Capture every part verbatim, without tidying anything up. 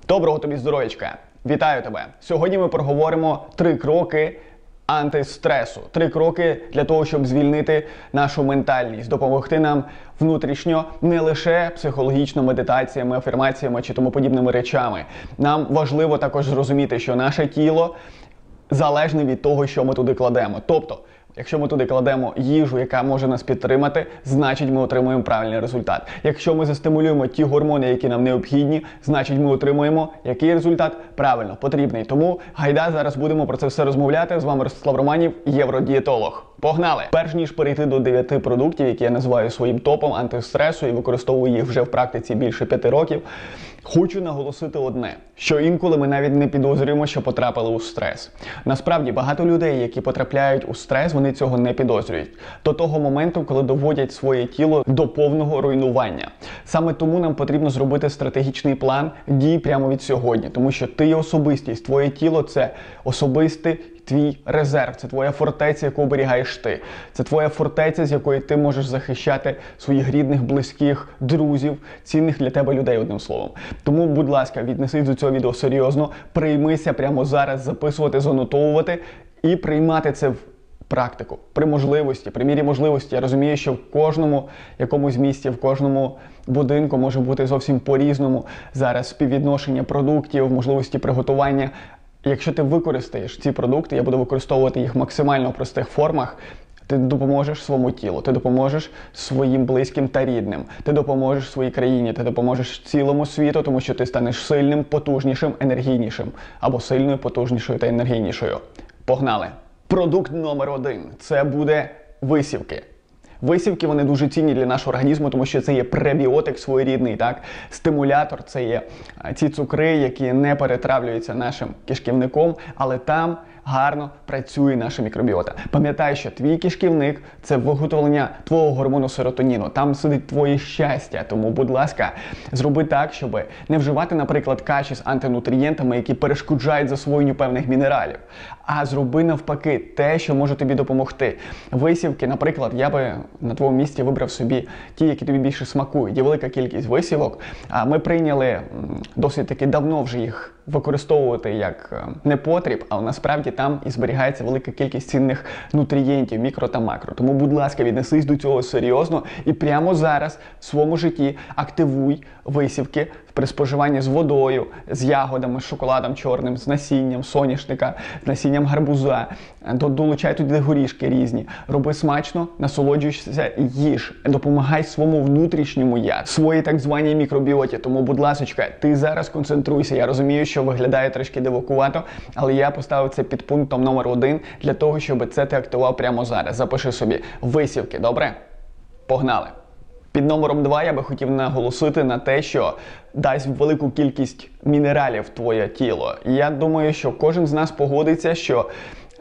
Доброго тобі здоров'ячка! Вітаю тебе! Сьогодні ми проговоримо три кроки антистресу. Три кроки для того, щоб звільнити нашу ментальність, допомогти нам внутрішньо не лише психологічно медитаціями, афірмаціями чи тому подібними речами. Нам важливо також зрозуміти, що наше тіло залежне від того, що ми туди кладемо. Тобто, якщо ми туди кладемо їжу, яка може нас підтримати, значить ми отримуємо правильний результат. Якщо ми застимулюємо ті гормони, які нам необхідні, значить ми отримуємо який результат? Правильно, потрібний. Тому гайда, зараз будемо про це все розмовляти. З вами Ростислав Романів, євродієтолог. Погнали! Перш ніж перейти до дев'яти продуктів, які я називаю своїм топом антистресу і використовую їх вже в практиці більше п'яти років, хочу наголосити одне, що інколи ми навіть не підозрюємо, що потрапили у стрес. Насправді, багато людей, які потрапляють у стрес, вони цього не підозрюють. До того моменту, коли доводять своє тіло до повного руйнування. Саме тому нам потрібно зробити стратегічний план дій прямо від сьогодні. Тому що ти є особистість, твоє тіло – це особистий твій резерв, це твоя фортеця, яку оберігаєш ти. Це твоя фортеця, з якої ти можеш захищати своїх рідних, близьких, друзів, цінних для тебе людей, одним словом. Тому, будь ласка, віднесись до цього відео серйозно, приймися прямо зараз записувати, занотовувати і приймати це в практику. При можливості, при мірі можливості. Я розумію, що в кожному якомусь місті, в кожному будинку може бути зовсім по-різному зараз співвідношення продуктів, можливості приготування. Якщо ти використаєш ці продукти, я буду використовувати їх в максимально простих формах, ти допоможеш своєму тілу, ти допоможеш своїм близьким та рідним, ти допоможеш своїй країні, ти допоможеш цілому світу, тому що ти станеш сильним, потужнішим, енергійнішим. Або сильною, потужнішою та енергійнішою. Погнали! Продукт номер один – це буде висівки. Висівки, вони дуже цінні для нашого організму, тому що це є пребіотик своєрідний, так? Стимулятор, це є ці цукри, які не перетравлюються нашим кишківником, але там гарно працює наша мікробіота. Пам'ятай, що твій кишківник – це виготовлення твого гормону серотоніну. Там сидить твоє щастя. Тому, будь ласка, зроби так, щоб не вживати, наприклад, каші з антинутрієнтами, які перешкоджають засвоєнню певних мінералів. А зроби навпаки те, що може тобі допомогти. Висівки, наприклад, я би на твоєму місці вибрав собі ті, які тобі більше смакують. Є велика кількість висівок. Ми прийняли досить таки давно вже їх використовувати як непотріб, але насправді там і зберігається велика кількість цінних нутрієнтів, мікро та макро. Тому, будь ласка, віднесись до цього серйозно і прямо зараз в своєму житті активуй висівки при споживанні з водою, з ягодами, з шоколадом чорним, з насінням соняшника, з насінням гарбуза. Долучай туди горішки різні. Роби смачно, насолоджуйся і їж. Допомагай своєму внутрішньому я, своїй так званій мікробіоті. Тому, будь ласочка, ти зараз концентруйся. Я розумію, що виглядає трошки дивакувато, але я поставив це під пунктом номер один для того, щоб це ти активував прямо зараз. Запиши собі висівки, добре? Погнали! Під номером два я би хотів наголосити на те, що дасть велику кількість мінералів в твоє тіло. І я думаю, що кожен з нас погодиться, що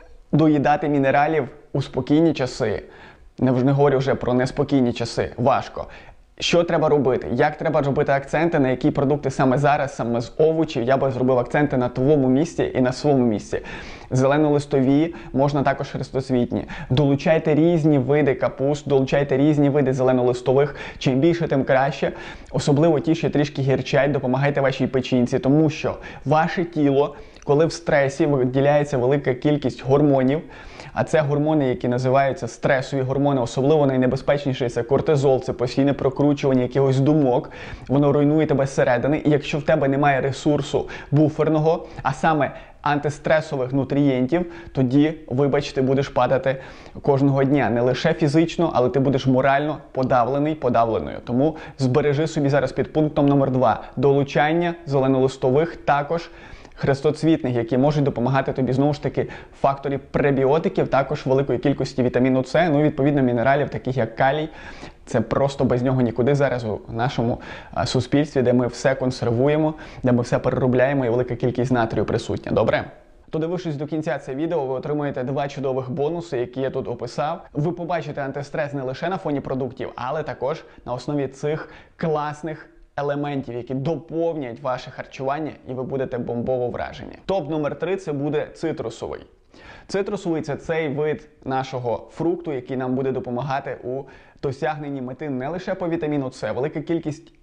доїдати мінералів у спокійні часи, не говорю вже про неспокійні часи, важко. Що треба робити? Як треба робити акценти, на які продукти саме зараз, саме з овочів, я би зробив акценти на твоєму місці і на своєму місці. Зеленолистові, можна також хрестоцвітні. Долучайте різні види капуст, долучайте різні види зеленолистових. Чим більше, тим краще. Особливо ті, що трішки гірчать, допомагайте вашій печінці, тому що ваше тіло, коли в стресі виділяється велика кількість гормонів, а це гормони, які називаються стресові гормони, особливо найнебезпечніший – це кортизол, це постійне прокручування якихось думок, воно руйнує тебе зсередини, і якщо в тебе немає ресурсу буферного, а саме антистресових нутрієнтів, тоді, вибач, ти будеш падати кожного дня. Не лише фізично, але ти будеш морально подавлений, подавленою. Тому збережи собі зараз під пунктом номер два долучання зеленолистових, також хрестоцвітних, які можуть допомагати тобі, знову ж таки, в факторі пребіотиків, також великої кількості вітаміну С, ну і, відповідно, мінералів, таких як калій. Це просто без нього нікуди зараз у нашому а, суспільстві, де ми все консервуємо, де ми все переробляємо і велика кількість натрію присутня. Добре? Додивившись до кінця це відео, ви отримаєте два чудових бонуси, які я тут описав. Ви побачите антистрес не лише на фоні продуктів, але також на основі цих класних елементів, які доповнять ваше харчування, і ви будете бомбово вражені. Топ номер три – це буде цитрусовий. Цитрусовий – це цей вид нашого фрукту, який нам буде допомагати у досягненні мети не лише по вітаміну С. Велика кількість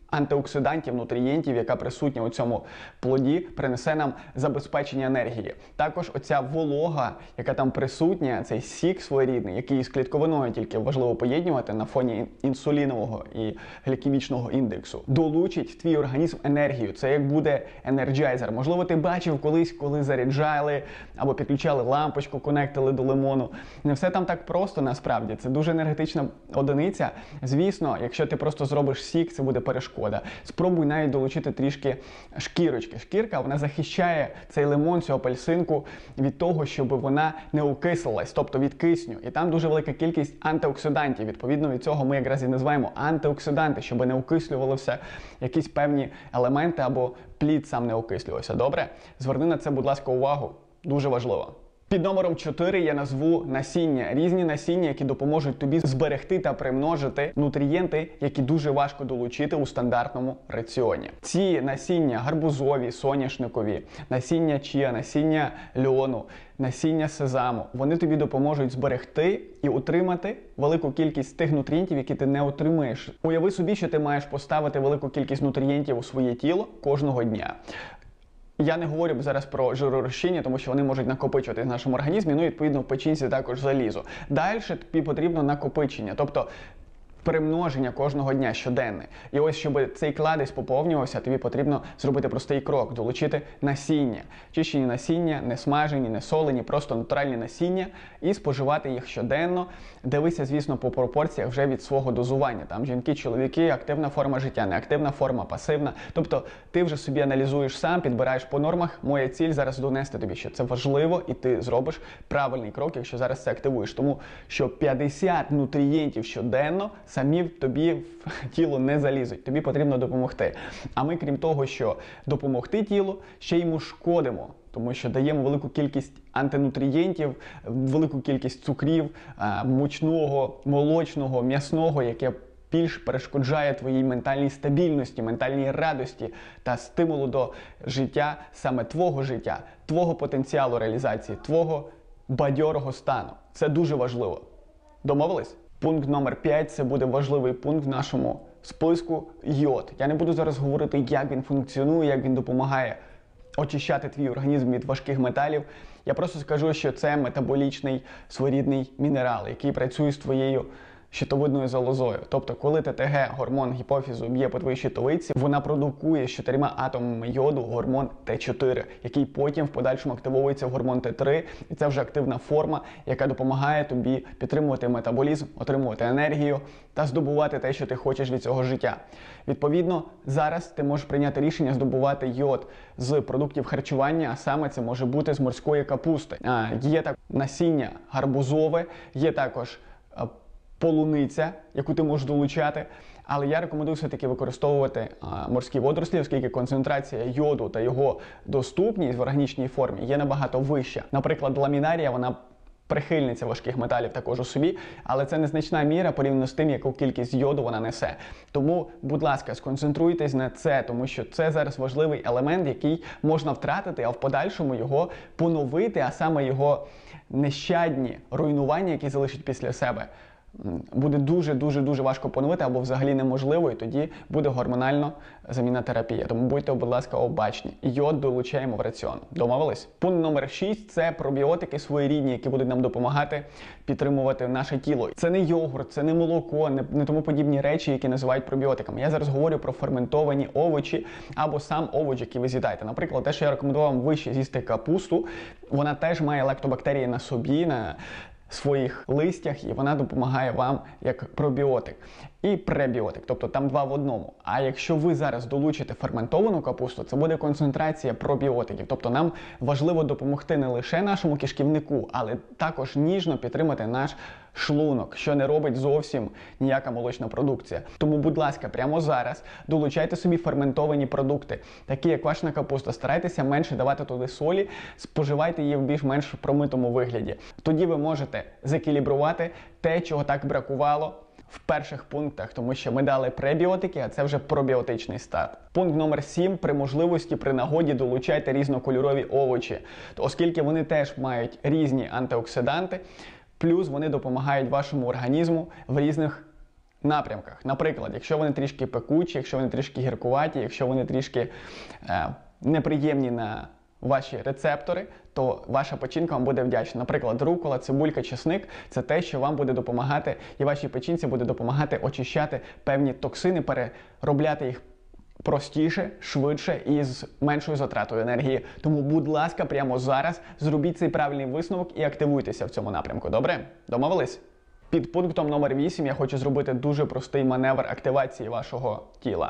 антиоксидантів, нутрієнтів, яка присутня у цьому плоді, принесе нам забезпечення енергії. Також оця волога, яка там присутня, цей сік своєрідний, який з клітковиною тільки важливо поєднувати на фоні інсулінового і глікемічного індексу, долучить в твій організм енергію. Це як буде енерджайзер. Можливо, ти бачив колись, коли заряджали або підключали лампочку, конектили до лимону. Не все там так просто насправді. Це дуже енергетична одиниця. Звісно, якщо ти просто зробиш сік, це буде перешкода. Спробуй навіть долучити трішки шкірочки. Шкірка, вона захищає цей лимон, цю апельсинку від того, щоб вона не окислилась, тобто від кисню. І там дуже велика кількість антиоксидантів. Відповідно від цього ми якраз і називаємо антиоксиданти, щоб не окислювалося якісь певні елементи або плід сам не окислювався. Добре? Зверни на це, будь ласка, увагу. Дуже важливо. Під номером чотири я назву насіння. Різні насіння, які допоможуть тобі зберегти та примножити нутрієнти, які дуже важко долучити у стандартному раціоні. Ці насіння гарбузові, соняшникові, насіння чіа, насіння льону, насіння сезаму, вони тобі допоможуть зберегти і утримати велику кількість тих нутрієнтів, які ти не отримаєш. Уяви собі, що ти маєш поставити велику кількість нутрієнтів у своє тіло кожного дня. Я не говорю зараз про жиророзчинні, тому що вони можуть накопичуватись в нашому організмі, ну і відповідно в печінці також залізо. Далі тобі потрібно накопичення, тобто примноження кожного дня, щоденне. І ось, щоб цей кладезь поповнювався, тобі потрібно зробити простий крок, долучити насіння. Чищені насіння, не смажені, не солені, просто натуральні насіння і споживати їх щоденно. Дивися, звісно, по пропорціях вже від свого дозування. Там жінки, чоловіки, активна форма життя, неактивна форма, пасивна. Тобто ти вже собі аналізуєш сам, підбираєш по нормах. Моя ціль зараз донести тобі, що це важливо і ти зробиш правильний крок, якщо зараз це активуєш. Тому що п'ятдесят нутрієнтів щоденно самі в тобі в тіло не залізуть. Тобі потрібно допомогти. А ми, крім того, що допомогти тілу, ще йому шкодимо. Тому що даємо велику кількість антинутрієнтів, велику кількість цукрів, мучного, молочного, м'ясного, яке більш перешкоджає твоїй ментальній стабільності, ментальній радості та стимулу до життя, саме твого життя, твого потенціалу реалізації, твого бадьорого стану. Це дуже важливо. Домовились? Пункт номер п'ять – це буде важливий пункт в нашому списку – йод. Я не буду зараз говорити, як він функціонує, як він допомагає очищати твій організм від важких металів. Я просто скажу, що це метаболічний своєрідний мінерал, який працює з твоєю щитовидною залозою. Тобто, коли ТТГ, гормон гіпофізу, б'є по твоїй щитовидці, вона продукує з чотирма атомами йоду гормон Т чотири, який потім в подальшому активовується в гормон Т три, і це вже активна форма, яка допомагає тобі підтримувати метаболізм, отримувати енергію та здобувати те, що ти хочеш від цього життя. Відповідно, зараз ти можеш прийняти рішення здобувати йод з продуктів харчування, а саме це може бути з морської капусти. А, є так насіння гарбузове, є також полуниця, яку ти можеш долучати, але я рекомендую все-таки використовувати а, морські водорослі, оскільки концентрація йоду та його доступність в органічній формі є набагато вища. Наприклад, ламінарія, вона прихильниця важких металів також у собі, але це незначна міра порівняно з тим, яку кількість йоду вона несе. Тому, будь ласка, сконцентруйтесь на це, тому що це зараз важливий елемент, який можна втратити, а в подальшому його поновити, а саме його нещадні руйнування, які залишить після себе, буде дуже-дуже-дуже важко поновити або взагалі неможливо, і тоді буде гормональна заміна терапія. Тому будьте, будь ласка, обачні. Йод долучаємо в раціон. Домовились? Пункт номер шість – це пробіотики своєрідні, які будуть нам допомагати підтримувати наше тіло. Це не йогурт, це не молоко, не, не тому подібні речі, які називають пробіотиками. Я зараз говорю про ферментовані овочі або сам овоч, який ви з'їдаєте. Наприклад, те, що я рекомендував вам вище з'їсти капусту, вона теж має лактобактерії на собі, на своїх листях, і вона допомагає вам як пробіотик і пребіотик, тобто там два в одному. А якщо ви зараз долучите ферментовану капусту, це буде концентрація пробіотиків. Тобто нам важливо допомогти не лише нашому кишківнику, але також ніжно підтримати наш шлунок, що не робить зовсім ніяка молочна продукція. Тому, будь ласка, прямо зараз долучайте собі ферментовані продукти, такі як квашена капуста. Старайтеся менше давати туди солі, споживайте її в більш-менш промитому вигляді. Тоді ви можете закілібрувати те, чого так бракувало в перших пунктах, тому що ми дали пребіотики, а це вже пробіотичний стат. Пункт номер сім. При можливості, при нагоді долучайте різнокольорові овочі, оскільки вони теж мають різні антиоксиданти, плюс вони допомагають вашому організму в різних напрямках. Наприклад, якщо вони трішки пекучі, якщо вони трішки гіркуваті, якщо вони трішки е, неприємні на ваші рецептори, то ваша печінка вам буде вдячна. Наприклад, рукола, цибулька, чесник – це те, що вам буде допомагати, і вашій печінці буде допомагати очищати певні токсини, переробляти їх простіше, швидше і з меншою затратою енергії. Тому, будь ласка, прямо зараз зробіть цей правильний висновок і активуйтеся в цьому напрямку. Добре? Домовились? Під пунктом номер вісім я хочу зробити дуже простий маневр активації вашого тіла.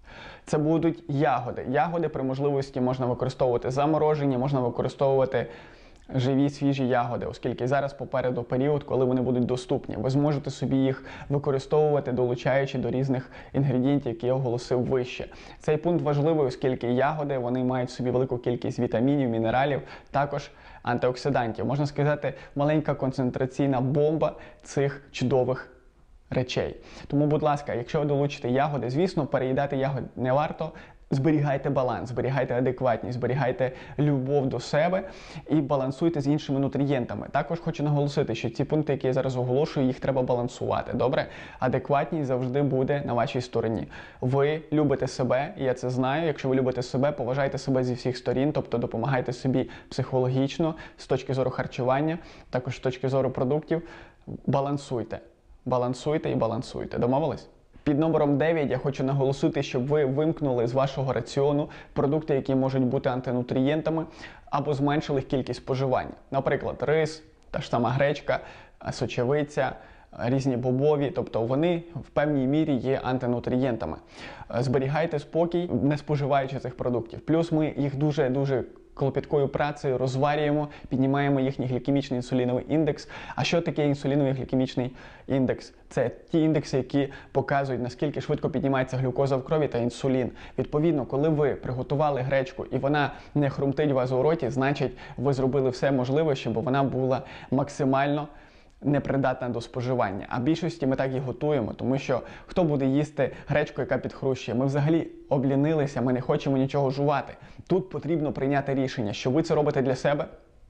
Це будуть ягоди. Ягоди при можливості можна використовувати заморожені, можна використовувати живі, свіжі ягоди, оскільки зараз попереду період, коли вони будуть доступні. Ви зможете собі їх використовувати, долучаючи до різних інгредієнтів, які я оголосив вище. Цей пункт важливий, оскільки ягоди, вони мають в собі велику кількість вітамінів, мінералів, також антиоксидантів. Можна сказати, маленька концентраційна бомба цих чудових речей. Тому, будь ласка, якщо ви долучите ягоди, звісно, переїдати ягод не варто. Зберігайте баланс, зберігайте адекватність, зберігайте любов до себе і балансуйте з іншими нутрієнтами. Також хочу наголосити, що ці пункти, які я зараз оголошую, їх треба балансувати. Добре? Адекватність завжди буде на вашій стороні. Ви любите себе, і я це знаю. Якщо ви любите себе, поважайте себе зі всіх сторін, тобто допомагайте собі психологічно, з точки зору харчування, також з точки зору продуктів. Балансуйте. Балансуйте і балансуйте. Домовились? Під номером дев'ять я хочу наголосити, щоб ви вимкнули з вашого раціону продукти, які можуть бути антинутрієнтами, або зменшили їх кількість споживання. Наприклад, рис, та ж сама гречка, сочевиця, різні бобові, тобто вони в певній мірі є антинутрієнтами. Зберігайте спокій, не споживаючи цих продуктів. Плюс ми їх дуже-дуже клопіткою працею розварюємо, піднімаємо їхній глікемічний інсуліновий індекс. А що таке інсуліновий глікемічний індекс? Це ті індекси, які показують, наскільки швидко піднімається глюкоза в крові та інсулін. Відповідно, коли ви приготували гречку і вона не хрумтить у вас у роті, значить ви зробили все можливе, щоб вона була максимально непридатна до споживання. А більшості ми так і готуємо, тому що хто буде їсти гречку, яка підхрущує? Ми взагалі облінилися, ми не хочемо нічого жувати. Тут потрібно прийняти рішення, що ви це робите для себе,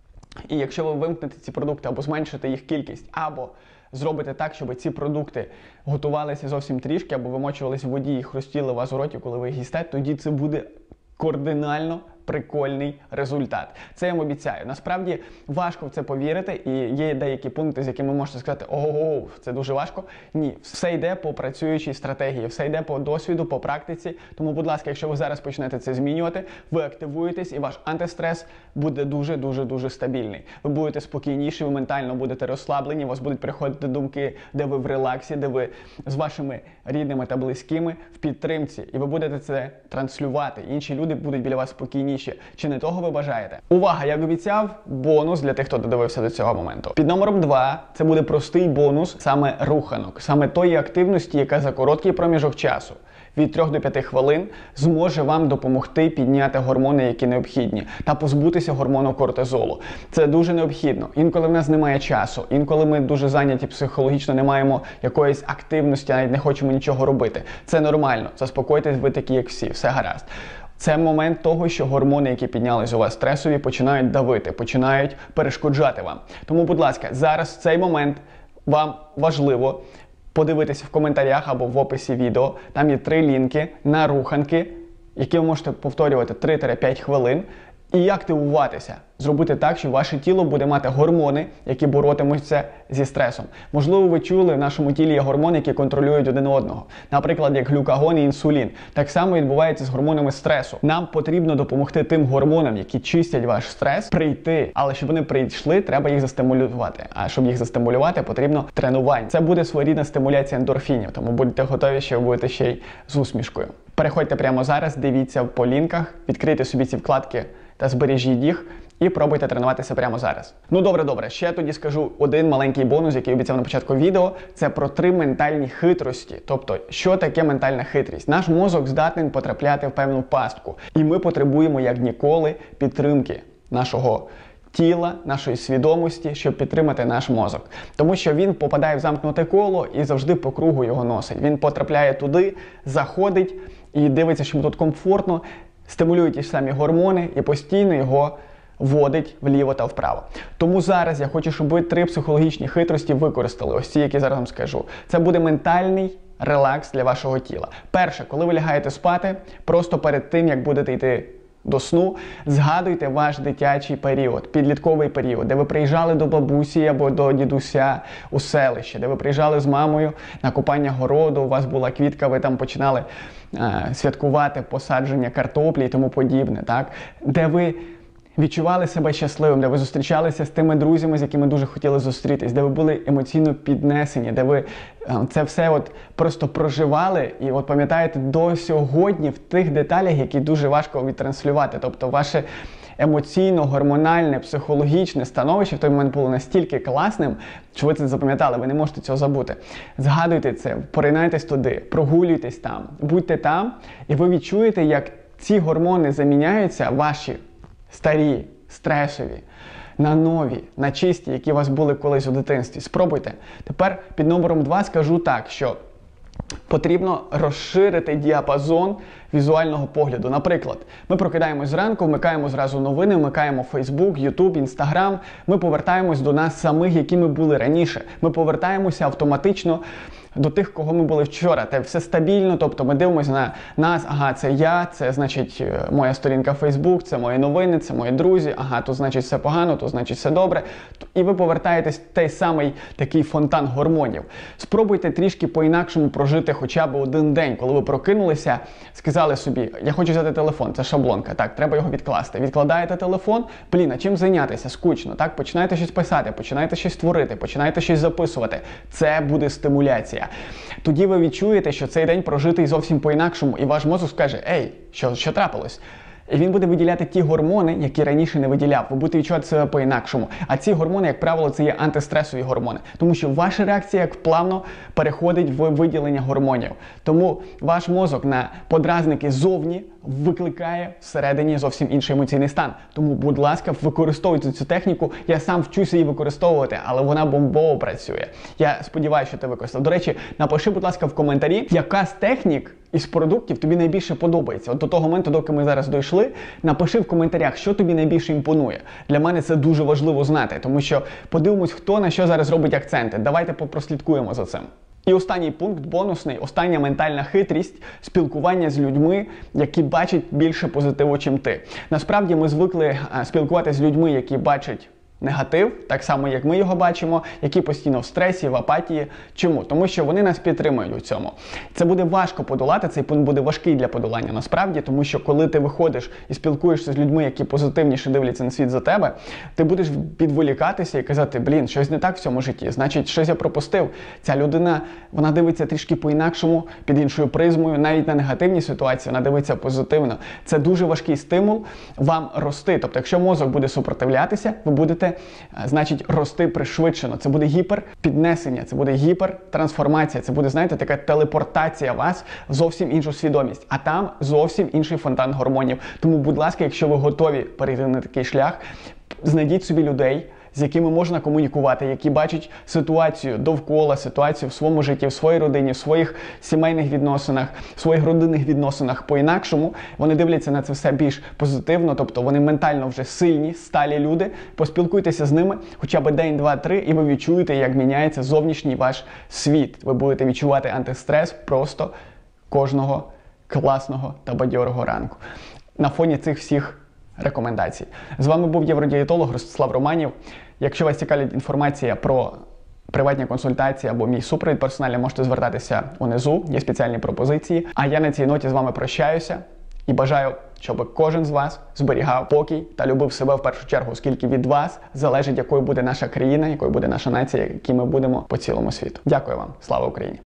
і якщо ви вимкнете ці продукти або зменшите їх кількість, або зробите так, щоб ці продукти готувалися зовсім трішки, або вимочувалися в воді і хрустіли у вас у роті, коли ви їх їсте, тоді це буде кардинально прикольний результат. Це я вам обіцяю. Насправді важко в це повірити, і є деякі пункти, з якими можете сказати, ого, це дуже важко. Ні, все йде по працюючій стратегії, все йде по досвіду, по практиці. Тому, будь ласка, якщо ви зараз почнете це змінювати, ви активуєтесь і ваш антистрес буде дуже-дуже-дуже стабільний. Ви будете спокійніші, ви ментально будете розслаблені, у вас будуть приходити думки, де ви в релаксі, де ви з вашими рідними та близькими в підтримці. І ви будете це транслювати. Інші люди будуть біля вас спокійніші. Чи не того ви бажаєте? Увага, як обіцяв, бонус для тих, хто додивився до цього моменту. Під номером два це буде простий бонус саме руханок, саме тої активності, яка за короткий проміжок часу від трьох до п'яти хвилин зможе вам допомогти підняти гормони, які необхідні, та позбутися гормону кортизолу. Це дуже необхідно. Інколи в нас немає часу, інколи ми дуже зайняті психологічно, не маємо якоїсь активності, навіть не хочемо нічого робити. Це нормально. Заспокойтесь, ви такі, як всі, все гаразд. Це момент того, що гормони, які піднялись у вас стресові, починають давити, починають перешкоджати вам. Тому, будь ласка, зараз в цей момент вам важливо подивитися в коментарях або в описі відео. Там є три лінки на руханки, які ви можете повторювати три-п'ять хвилин і активуватися. Зробити так, що ваше тіло буде мати гормони, які боротимуться зі стресом. Можливо, ви чули, в нашому тілі є гормони, які контролюють один одного. Наприклад, як глюкагон і інсулін. Так само відбувається з гормонами стресу. Нам потрібно допомогти тим гормонам, які чистять ваш стрес, прийти. Але щоб вони прийшли, треба їх застимулювати. А щоб їх застимулювати, потрібно тренування. Це буде своєрідна стимуляція ендорфінів, тому будьте готові, що ви будете ще й з усмішкою. Переходьте прямо зараз, дивіться по лінках, відкрийте собі ці вкладки та збережіть їх. І пробуйте тренуватися прямо зараз. Ну добре-добре, ще тоді скажу один маленький бонус, який обіцяв на початку відео. Це про три ментальні хитрості. Тобто, що таке ментальна хитрість? Наш мозок здатний потрапляти в певну пастку. І ми потребуємо, як ніколи, підтримки нашого тіла, нашої свідомості, щоб підтримати наш мозок. Тому що він попадає в замкнуте коло і завжди по кругу його носить. Він потрапляє туди, заходить і дивиться, що йому тут комфортно, стимулює ті ж самі гормони і постійно його вводить вліво та вправо. Тому зараз я хочу, щоб ви три психологічні хитрості використали. Ось ці, які зараз вам скажу. Це буде ментальний релакс для вашого тіла. Перше, коли ви лягаєте спати, просто перед тим, як будете йти до сну, згадуйте ваш дитячий період, підлітковий період, де ви приїжджали до бабусі або до дідуся у селище, де ви приїжджали з мамою на копання городу, у вас була квітка, ви там починали е, святкувати посадження картоплі і тому подібне, так? Де ви відчували себе щасливим, де ви зустрічалися з тими друзями, з якими дуже хотіли зустрітись, де ви були емоційно піднесені, де ви це все от просто проживали і от пам'ятаєте до сьогодні в тих деталях, які дуже важко відтранслювати. Тобто ваше емоційно, гормональне, психологічне становище в той момент було настільки класним, що ви це запам'ятали, ви не можете цього забути. Згадуйте це, поринайтесь туди, прогулюйтесь там, будьте там, і ви відчуєте, як ці гормони заміняються, ваші старі, стресові, на нові, на чисті, які у вас були колись у дитинстві. Спробуйте. Тепер під номером два скажу так, що потрібно розширити діапазон візуального погляду. Наприклад, ми прокидаємось зранку, вмикаємо зразу новини, вмикаємо Facebook, YouTube, Instagram, ми повертаємось до нас самих, які ми були раніше. Ми повертаємося автоматично до тих, кого ми були вчора. Це все стабільно, тобто ми дивимося на нас, ага, це я, це значить моя сторінка в Facebook, це мої новини, це мої друзі, ага, то значить все погано, то значить все добре. І ви повертаєтесь в той самий такий фонтан гормонів. Спробуйте трішки по-інакшому прожити хоча б один день, коли ви прокинулися, сказали собі, я хочу взяти телефон, це шаблонка, так, треба його відкласти. Відкладаєте телефон, блін, а чим зайнятися? Скучно, так, починаєте щось писати, починаєте щось творити, починаєте щось записувати. Це буде стимуляція. Тоді ви відчуєте, що цей день прожитий зовсім по-інакшому, і ваш мозок скаже, ей, що, що трапилось? І він буде виділяти ті гормони, які раніше не виділяв. Ви будете відчувати себе по-інакшому. А ці гормони, як правило, це є антистресові гормони. Тому що ваша реакція як плавно переходить в виділення гормонів. Тому ваш мозок на подразники зовні викликає всередині зовсім інший емоційний стан. Тому, будь ласка, використовуйте цю техніку. Я сам вчуся її використовувати, але вона бомбово працює. Я сподіваюся, що ти використав. До речі, напиши, будь ласка, в коментарі, яка з технік із продуктів тобі найбільше подобається. От до того моменту, доки ми зараз дійшли, напиши в коментарях, що тобі найбільше імпонує. Для мене це дуже важливо знати, тому що подивимось, хто на що зараз робить акценти. Давайте попрослідкуємо за цим. І останній пункт, бонусний, остання ментальна хитрість – спілкування з людьми, які бачать більше позитиву, чим ти. Насправді ми звикли спілкуватися з людьми, які бачать негатив, так само, як ми його бачимо, які постійно в стресі, в апатії. Чому? Тому що вони нас підтримують у цьому. Це буде важко подолати, цей пункт буде важкий для подолання насправді, тому що коли ти виходиш і спілкуєшся з людьми, які позитивніше дивляться на світ за тебе, ти будеш підволікатися і казати, блін, щось не так в цьому житті, значить, щось я пропустив. Ця людина, вона дивиться трішки по-інакшому, під іншою призмою, навіть на негативні ситуації, вона дивиться позитивно. Це дуже важкий стимул вам рости. Тобто, якщо мозок буде супротивлятися, ви будете значить, рости пришвидшено. Це буде гіперпіднесення, це буде гіпертрансформація, це буде, знаєте, така телепортація вас в зовсім іншу свідомість. А там зовсім інший фонтан гормонів. Тому, будь ласка, якщо ви готові перейти на такий шлях, знайдіть собі людей, з якими можна комунікувати, які бачать ситуацію довкола, ситуацію в своєму житті, в своїй родині, в своїх сімейних відносинах, в своїх родинних відносинах по-інакшому. Вони дивляться на це все більш позитивно, тобто вони ментально вже сильні, сталі люди. Поспілкуйтеся з ними хоча б день, два, три, і ви відчуєте, як міняється зовнішній ваш світ. Ви будете відчувати антистрес просто кожного класного та бадьорого ранку. На фоні цих всіх рекомендацій. З вами був євродієтолог Ростислав Романів. Якщо вас цікавить інформація про приватні консультації або мій супровід персональний, можете звертатися унизу, є спеціальні пропозиції. А я на цій ноті з вами прощаюся і бажаю, щоб кожен з вас зберігав покій та любив себе в першу чергу, оскільки від вас залежить, якою буде наша країна, якою буде наша нація, які ми будемо по цілому світу. Дякую вам. Слава Україні!